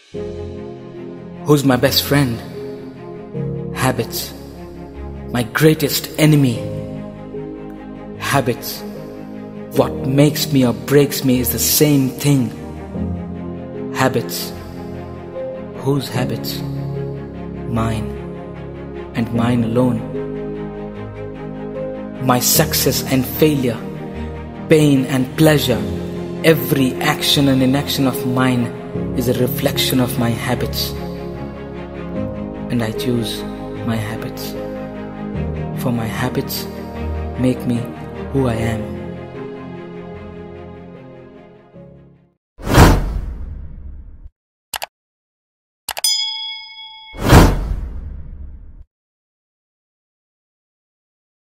Who's my best friend? Habits. My greatest enemy. Habits. What makes me or breaks me is the same thing. Habits. Whose habits? Mine, and mine alone. My success and failure, pain and pleasure, every action and inaction of mine is a reflection of my habits. And I choose my habits. For my habits make me who I am.